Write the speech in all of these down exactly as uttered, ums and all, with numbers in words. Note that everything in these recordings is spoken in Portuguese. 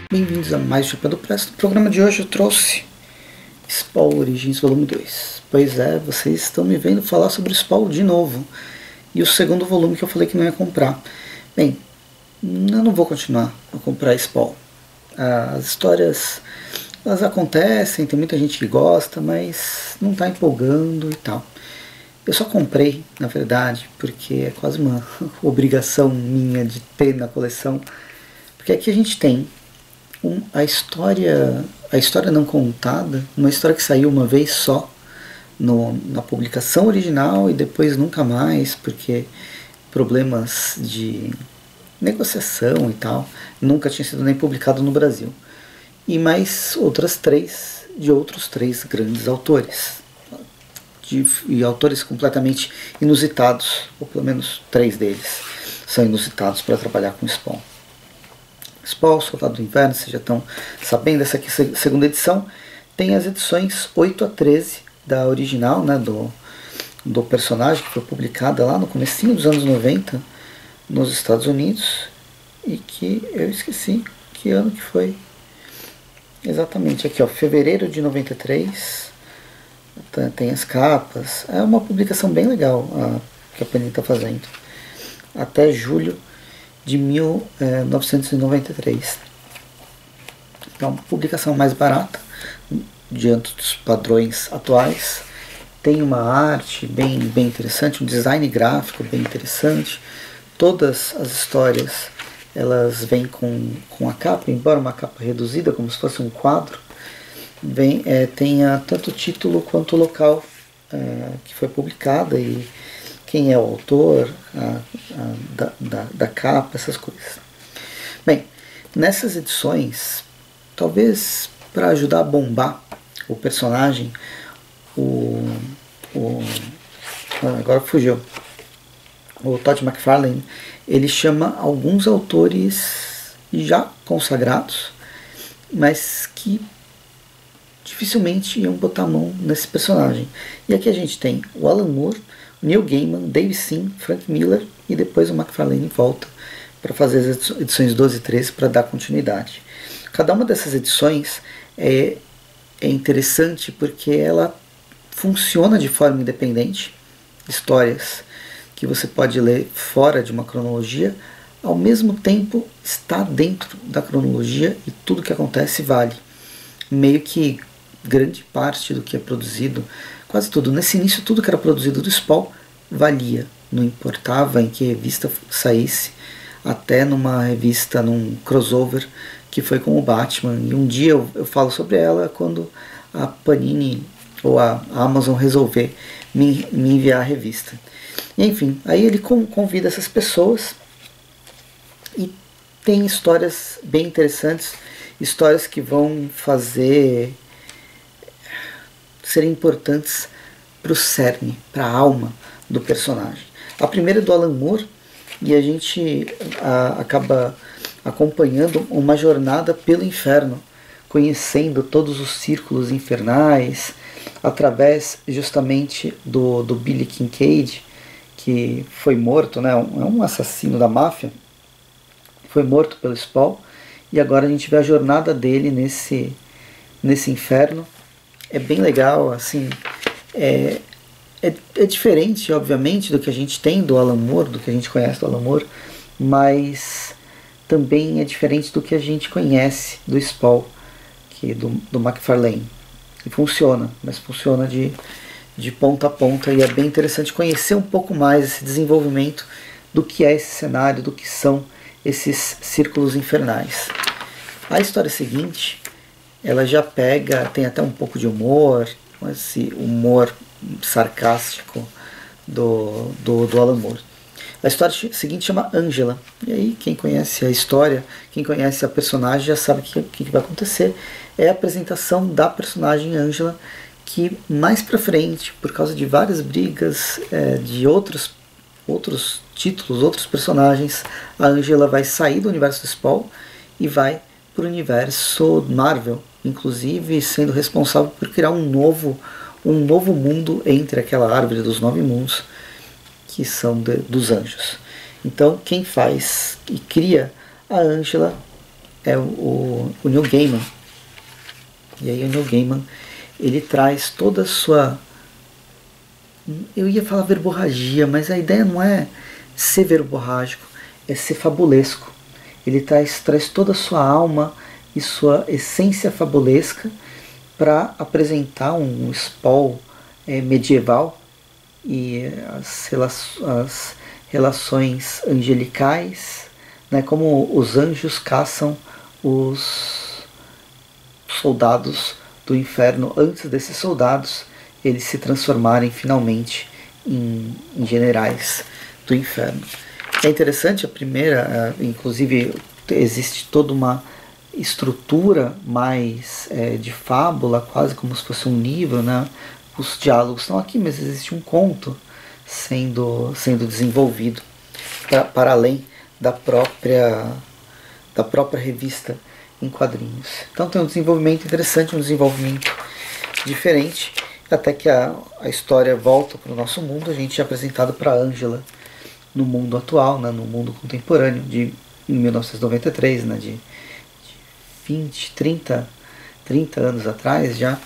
Bem-vindos a mais um Chapéu do Presto. No programa de hoje eu trouxe Spawn Origins volume dois. Pois é, vocês estão me vendo falar sobre Spawn de novo. E o segundo volume que eu falei que não ia comprar. Bem, eu não vou continuar a comprar Spawn. As histórias, elas acontecem, tem muita gente que gosta, mas não está empolgando e tal. Eu só comprei, na verdade, porque é quase uma obrigação minha de ter na coleção. Porque aqui a gente tem um, a história, a história não contada, uma história que saiu uma vez só no, na publicação original e depois nunca mais, porque problemas de negociação e tal, nunca tinha sido nem publicado no Brasil. E mais outras três de outros três grandes autores. De, e autores completamente inusitados, ou pelo menos três deles são inusitados para trabalhar com Spawn. Spawn, Soldado do Inverno, vocês já estão sabendo, essa aqui é a segunda edição, tem as edições oito a treze da original, né, do, do personagem, que foi publicada lá no comecinho dos anos noventa nos Estados Unidos, e que eu esqueci que ano que foi exatamente, aqui ó, fevereiro de noventa e três. Tem as capas, é uma publicação bem legal a, que a Panini está fazendo, até julho de mil novecentos e noventa e três. Então, publicação mais barata, diante dos padrões atuais. Tem uma arte bem, bem interessante, um design gráfico bem interessante. Todas as histórias elas vêm com, com a capa, embora uma capa reduzida, como se fosse um quadro. Bem, é, tenha tanto o título quanto o local é, que foi publicada e quem é o autor a, a, da, da, da capa, essas coisas. Bem, nessas edições, talvez para ajudar a bombar o personagem, o, o agora fugiu, o Todd McFarlane, ele chama alguns autores já consagrados, mas que dificilmente iam botar a mão nesse personagem. E aqui a gente tem o Alan Moore, o Neil Gaiman, Dave Sim, Frank Miller e depois o McFarlane volta para fazer as edições doze e treze para dar continuidade. Cada uma dessas edições é, é interessante porque ela funciona de forma independente, histórias que você pode ler fora de uma cronologia, ao mesmo tempo está dentro da cronologia e tudo que acontece vale. Meio que grande parte do que é produzido, quase tudo, nesse início tudo que era produzido do Spawn valia, não importava em que revista saísse, até numa revista, num crossover que foi com o Batman, e um dia eu, eu falo sobre ela quando a Panini ou a Amazon resolver me, me enviar a revista. E, enfim, aí ele convida essas pessoas e tem histórias bem interessantes, histórias que vão fazer serem importantes para o cerne, para a alma do personagem. A primeira é do Alan Moore e a gente a, acaba acompanhando uma jornada pelo inferno, conhecendo todos os círculos infernais, através justamente do, do Billy Kincaid, que foi morto, né, um, é um assassino da máfia, foi morto pelo Spawn. E agora a gente vê a jornada dele nesse, nesse inferno. É bem legal, assim, é, é, é diferente, obviamente, do que a gente tem do Alan Moore, do que a gente conhece do Alan Moore, mas também é diferente do que a gente conhece do Spawn, que do, do McFarlane. E funciona, mas funciona de, de ponta a ponta, e é bem interessante conhecer um pouco mais esse desenvolvimento do que é esse cenário, do que são esses círculos infernais. A história seguinte, ela já pega, tem até um pouco de humor, esse humor sarcástico do, do, do Alan Moore. A história seguinte chama Angela, e aí quem conhece a história, quem conhece a personagem já sabe o que, que, que vai acontecer. É a apresentação da personagem Angela, que mais pra frente, por causa de várias brigas é, de outros outros títulos, outros personagens, a Angela vai sair do universo do Spawn e vai para o universo Marvel, inclusive sendo responsável por criar um novo, um novo mundo entre aquela árvore dos nove mundos, que são de, dos anjos. Então quem faz e cria a Angela é o, o, o Neil Gaiman. E aí o Neil Gaiman, ele traz toda a sua... Eu ia falar verborragia, mas a ideia não é ser verborrágico, é ser fabulesco. Ele traz, traz toda a sua alma e sua essência fabulesca para apresentar um Spawn é, medieval e as, rela as relações angelicais, né, como os anjos caçam os soldados do inferno antes desses soldados eles se transformarem finalmente em, em generais do inferno. É interessante, a primeira, inclusive existe toda uma estrutura mais é, de fábula, quase como se fosse um livro, né? Os diálogos estão aqui, mas existe um conto sendo, sendo desenvolvido pra, para além da própria, da própria revista em quadrinhos. Então tem um desenvolvimento interessante, um desenvolvimento diferente, até que a, a história volta para o nosso mundo. A gente é apresentado para Angela no mundo atual, né, no mundo contemporâneo, de em mil novecentos e noventa e três, né, de, de vinte, trinta, trinta anos atrás já.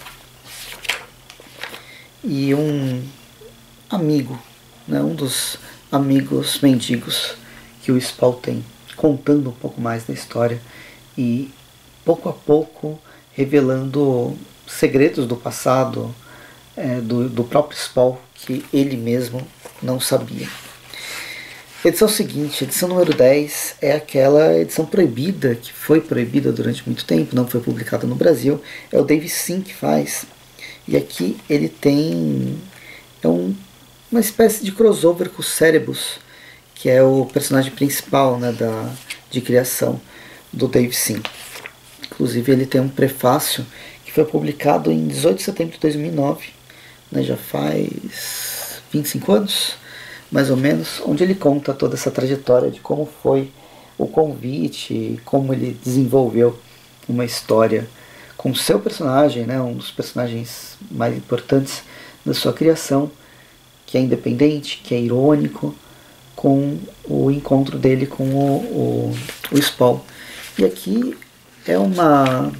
E um amigo, né, um dos amigos mendigos que o Spawn tem, contando um pouco mais da história e pouco a pouco revelando segredos do passado é, do, do próprio Spawn que ele mesmo não sabia. Edição seguinte, edição número dez, é aquela edição proibida, que foi proibida durante muito tempo, não foi publicada no Brasil, é o Dave Sim que faz. E aqui ele tem é um, uma espécie de crossover com o Cerebus, que é o personagem principal, né, da, de criação do Dave Sim. Inclusive ele tem um prefácio que foi publicado em dezoito de setembro de dois mil e nove, né, já faz vinte e cinco anos, mais ou menos, onde ele conta toda essa trajetória de como foi o convite, como ele desenvolveu uma história com o seu personagem, né, um dos personagens mais importantes da sua criação, que é independente, que é irônico, com o encontro dele com o, o, o Spawn. E aqui é uma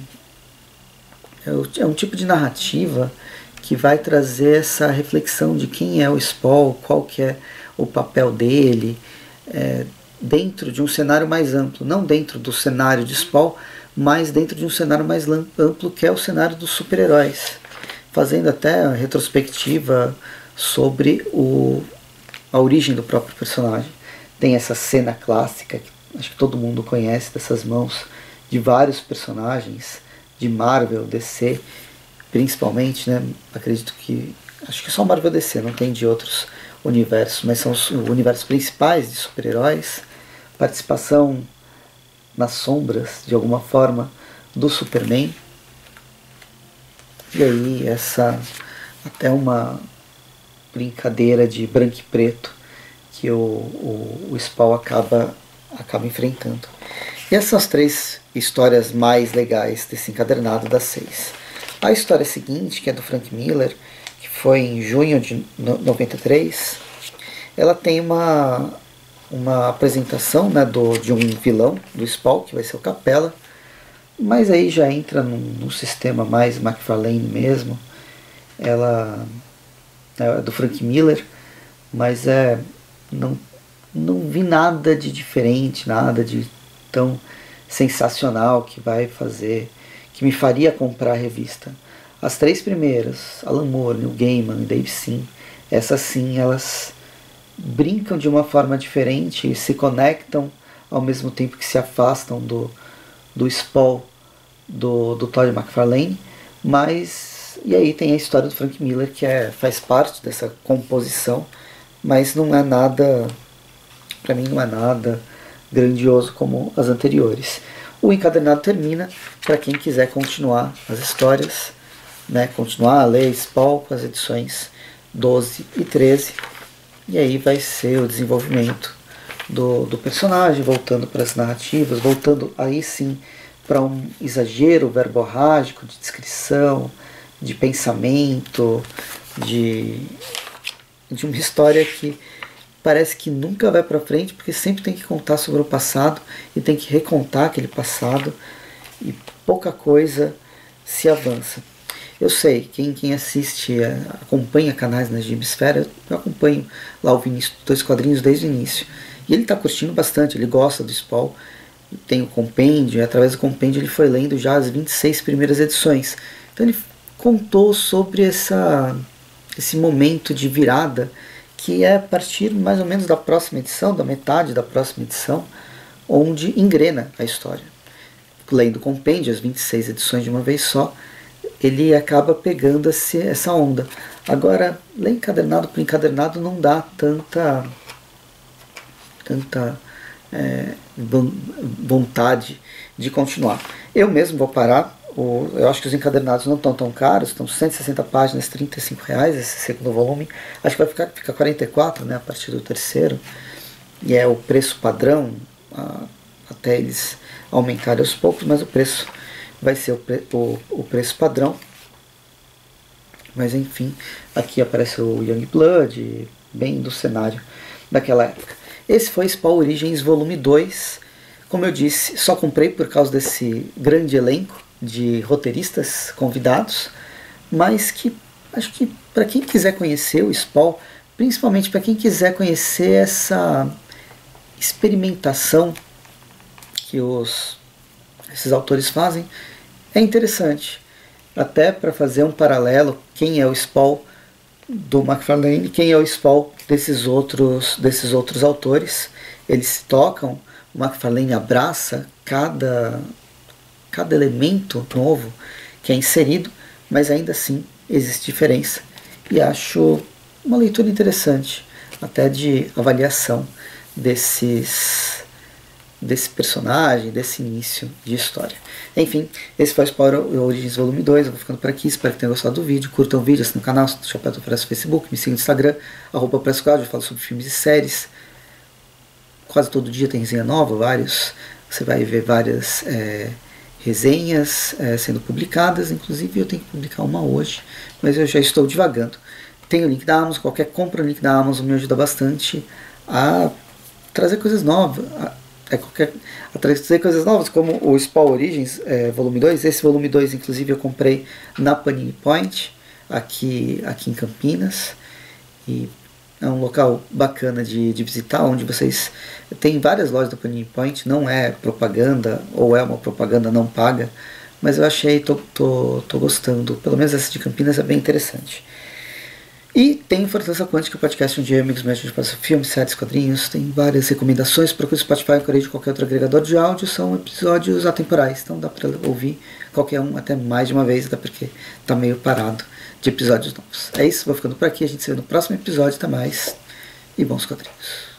é um tipo de narrativa que vai trazer essa reflexão de quem é o Spawn, qual que é o papel dele, é, dentro de um cenário mais amplo, não dentro do cenário de Spawn, mas dentro de um cenário mais amplo, que é o cenário dos super-heróis, fazendo até a retrospectiva sobre o, a origem do próprio personagem. Tem essa cena clássica, que acho que todo mundo conhece, dessas mãos de vários personagens de Marvel, D C, principalmente, né? Acredito que, acho que só Marvel D C, não tem de outros universos, mas são os universos principais de super-heróis. Participação nas sombras, de alguma forma, do Superman. E aí essa até uma brincadeira de branco e preto que o, o, o Spawn acaba, acaba enfrentando. E essas são as três histórias mais legais desse encadernado das seis. A história seguinte, que é do Frank Miller, que foi em junho de noventa e três, ela tem uma, uma apresentação, né, do, de um vilão do Spawn, que vai ser o Capela, mas aí já entra num, num sistema mais McFarlane mesmo. Ela é do Frank Miller, mas é, não, não vi nada de diferente, nada de tão sensacional que vai fazer, que me faria comprar a revista. As três primeiras, Alan Moore, Neil Gaiman e Dave Sim, essas sim, elas brincam de uma forma diferente e se conectam ao mesmo tempo que se afastam do, do Spawn do, do Todd McFarlane, mas e aí tem a história do Frank Miller, que é, faz parte dessa composição, mas não é nada, para mim não é nada grandioso como as anteriores. O encadernado termina para quem quiser continuar as histórias, né, continuar a ler Spawn com as edições doze e treze, e aí vai ser o desenvolvimento do, do personagem, voltando para as narrativas, voltando aí sim para um exagero verborrágico de descrição, de pensamento, de, de uma história que parece que nunca vai para frente, porque sempre tem que contar sobre o passado e tem que recontar aquele passado e pouca coisa se avança. Eu sei, quem, quem assiste, acompanha canais na Gibisfera, eu acompanho lá o Vinícius Dois Quadrinhos desde o início. E ele está curtindo bastante, ele gosta do Spawn, tem o compêndio, e através do compêndio ele foi lendo já as vinte e seis primeiras edições. Então ele contou sobre essa, esse momento de virada, que é a partir mais ou menos da próxima edição, da metade da próxima edição, onde engrena a história. Lendo o compêndio, as vinte e seis edições de uma vez só, ele acaba pegando esse, essa onda. Agora, ler encadernado por encadernado não dá tanta, tanta é, vontade de continuar. Eu mesmo vou parar. O, eu acho que os encadernados não estão tão caros, estão cento e sessenta páginas, trinta e cinco reais esse segundo volume. Acho que vai ficar, ficar quarenta e quatro, né, a partir do terceiro. E é o preço padrão, a, até eles aumentarem aos poucos, mas o preço vai ser o, pre, o, o preço padrão. Mas enfim, aqui aparece o Youngblood, bem do cenário daquela época. Esse foi Spawn Origins volume dois. Como eu disse, só comprei por causa desse grande elenco de roteiristas convidados, mas que acho que para quem quiser conhecer o Spawn, principalmente para quem quiser conhecer essa experimentação que os, esses autores fazem, é interessante. Até para fazer um paralelo, quem é o Spawn do McFarlane, quem é o Spawn desses outros, desses outros autores. Eles tocam, o McFarlane abraça cada, cada elemento novo que é inserido, mas ainda assim existe diferença. E acho uma leitura interessante, até de avaliação desses, desse personagem, desse início de história. Enfim, esse foi o Spawn Origins volume dois. Eu vou ficando por aqui, espero que tenham gostado do vídeo. Curtam o vídeo, assinem o canal, Chapéu do Preço no Facebook, me sigam no Instagram, arroba Preço Cláudio, eu falo sobre filmes e séries. Quase todo dia tem resenha nova, vários. Você vai ver várias é, resenhas é, sendo publicadas, inclusive eu tenho que publicar uma hoje, mas eu já estou divagando. Tem o link da Amazon, qualquer compra no link da Amazon me ajuda bastante a trazer coisas novas, a, a, qualquer, a trazer coisas novas, como o Spawn Origins é, volume dois. Esse volume dois, inclusive, eu comprei na Panini Point, aqui, aqui em Campinas, e é um local bacana de, de visitar, onde vocês tem várias lojas da Panini Point. Não é propaganda, ou é uma propaganda não paga, mas eu achei, tô, tô, tô gostando, pelo menos essa de Campinas é bem interessante. E tem Fortaleza Quântica, podcast onde eu e amigos meus a gente passa filmes, séries, quadrinhos, tem várias recomendações. Procure o Spotify, Correio de qualquer outro agregador de áudio, são episódios atemporais, então dá para ouvir qualquer um até mais de uma vez, até porque tá meio parado de episódios novos. É isso, vou ficando por aqui, a gente se vê no próximo episódio, até mais, e bons quadrinhos.